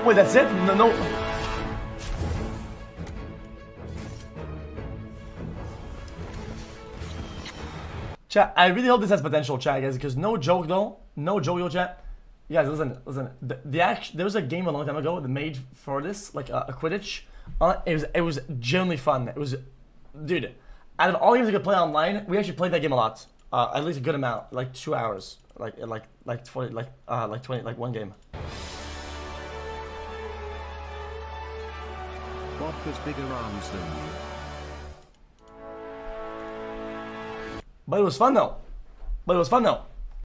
Wait, that's it? No, no. Chat, I really hope this has potential, chat, guys, because no joke, though. No joke, yo, chat. You guys, listen. There was a game a long time ago that made for this, like a Quidditch. It was genuinely fun. It was, dude, out of all games we could play online, we actually played that game a lot. At least a good amount, like 2 hours, like 20, like one game. Bob has bigger arms than you. But it was fun though.